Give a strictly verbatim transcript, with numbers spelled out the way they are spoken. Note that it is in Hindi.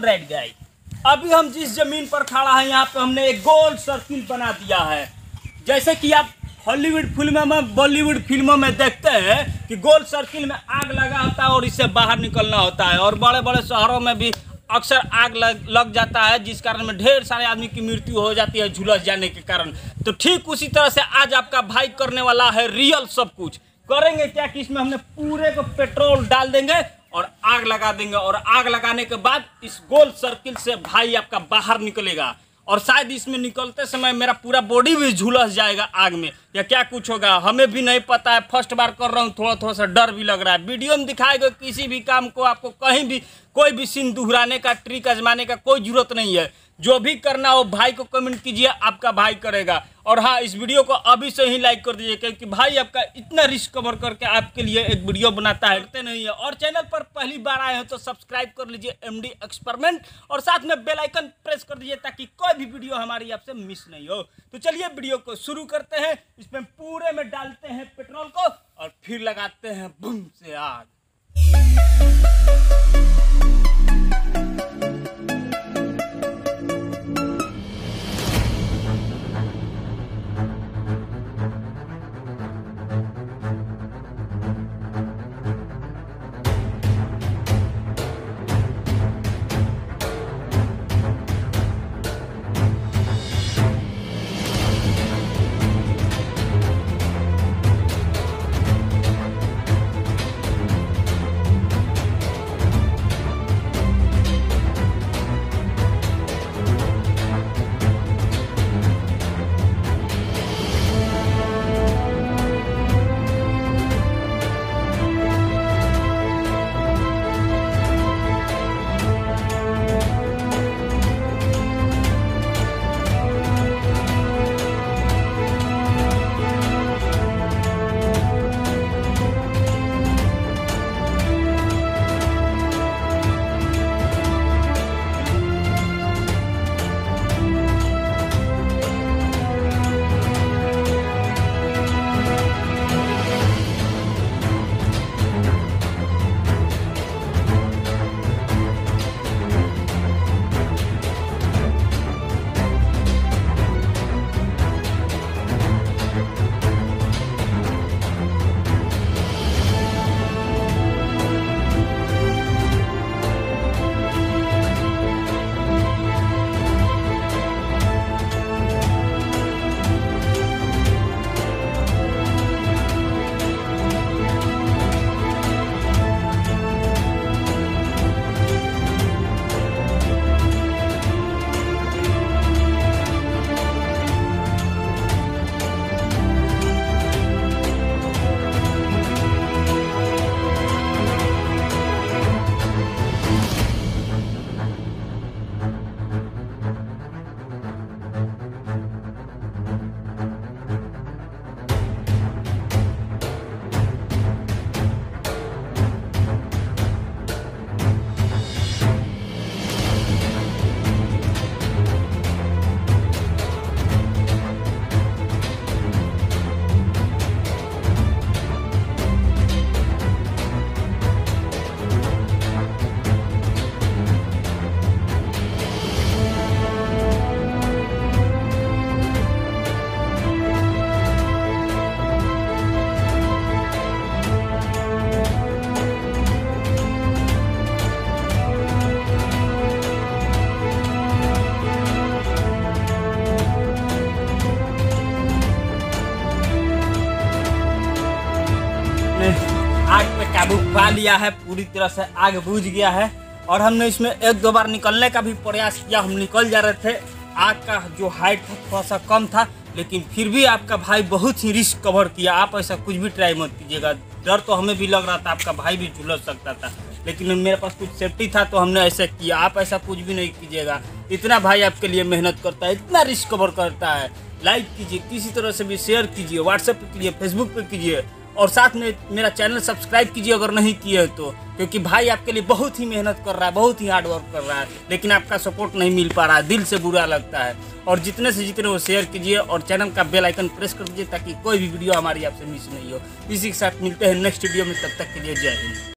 ऑलराइट गाइस, अभी हम जिस जमीन पर खड़ा है यहाँ पे हमने एक गोल सर्किल बना दिया है। जैसे कि आप हॉलीवुड फिल्मों में, बॉलीवुड फिल्मों में देखते हैं कि गोल सर्किल में आग लगा होता है और इससे बाहर निकलना होता है, और बड़े बड़े शहरों में भी अक्सर आग लग लग जाता है, जिस कारण में ढेर सारे आदमी की मृत्यु हो जाती है झुलस जाने के कारण। तो ठीक उसी तरह से आज आपका भाई करने वाला है रियल सब कुछ। करेंगे क्या कि इसमें हमने पूरे को पेट्रोल डाल देंगे और आग लगा देंगे, और आग लगाने के बाद इस गोल सर्किल से भाई आपका बाहर निकलेगा, और शायद इसमें निकलते समय मेरा पूरा बॉडी भी झुलस जाएगा आग में, या क्या कुछ होगा हमें भी नहीं पता है। फर्स्ट बार कर रहा हूँ, थोड़ा थोड़ा सा डर भी लग रहा है। वीडियो में दिखाए गए किसी भी काम को आपको कहीं भी कोई भी सीन दोहराने का, ट्रिक आजमाने का कोई जरूरत नहीं है। जो भी करना हो भाई को कमेंट कीजिए, आपका भाई करेगा। और हाँ, इस वीडियो को अभी से ही लाइक कर दीजिए, क्योंकि भाई आपका इतना रिस्क कवर करके आपके लिए एक वीडियो बनाता है, करते नहीं है। और चैनल पर पहली बार आए हैं तो सब्सक्राइब कर लीजिए एमडी एक्सपेरिमेंट, और साथ में बेल आइकन प्रेस कर दीजिए ताकि कोई भी वीडियो हमारी आपसे मिस नहीं हो। तो चलिए वीडियो को शुरू करते हैं। इसमें पूरे में डालते हैं पेट्रोल को और फिर लगाते हैं बूम से आग। आग पे काबू पा लिया है, पूरी तरह से आग बुझ गया है। और हमने इसमें एक दो बार निकलने का भी प्रयास किया, हम निकल जा रहे थे। आग का जो हाइट था थोड़ा सा कम था, लेकिन फिर भी आपका भाई बहुत ही रिस्क कवर किया। आप ऐसा कुछ भी ट्राई मत कीजिएगा। डर तो हमें भी लग रहा था, आपका भाई भी झुलस सकता था, लेकिन मेरे पास कुछ सेफ्टी था तो हमने ऐसा किया। आप ऐसा कुछ भी नहीं कीजिएगा। इतना भाई आपके लिए मेहनत करता है, इतना रिस्क कवर करता है। लाइक कीजिए, किसी तरह से भी शेयर कीजिए, व्हाट्सएप पे कीजिए, फेसबुक पे कीजिए, और साथ में मेरा चैनल सब्सक्राइब कीजिए अगर नहीं किए तो, क्योंकि भाई आपके लिए बहुत ही मेहनत कर रहा है, बहुत ही हार्ड वर्क कर रहा है, लेकिन आपका सपोर्ट नहीं मिल पा रहा है। दिल से बुरा लगता है। और जितने से जितने वो शेयर कीजिए और चैनल का बेल आइकन प्रेस कर दीजिए ताकि कोई भी वीडियो हमारी आपसे मिस नहीं हो। इसी के साथ मिलते हैं नेक्स्ट वीडियो में, तब तक के लिए जय हिंद।